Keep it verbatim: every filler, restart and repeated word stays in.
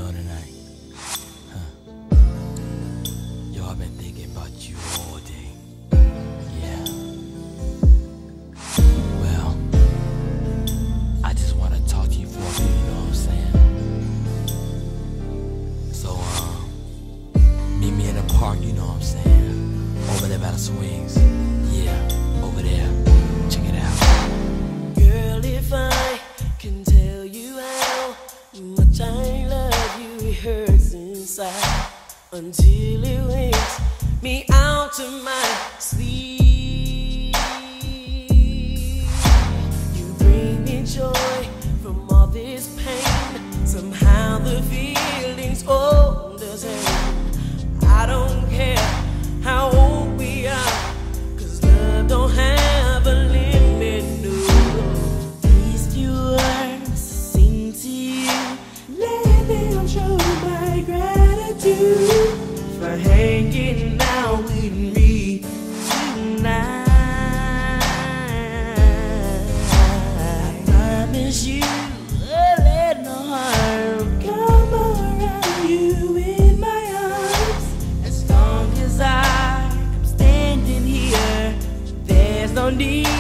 doing tonight? Huh? Yo, I've been thinking about you all day. Yeah. Well, I just want to talk to you for a bit, you know what I'm saying? So, um, meet me in the park, you know what I'm saying? Over there by the swings. Yeah, over there. Check it out. Girl, if I can tell you how much I love you, it hurts inside until it wakes me out of my sleep. You bring me joy from all this pain. Somehow the feeling's old as hell. I don't care how old we are, 'cause love don't have a limit, no. These few words sing to you. Let them show my gratitude for hanging out with me tonight. I promise you I'll let no harm come around you in my arms. As long as I'm standing here, there's no need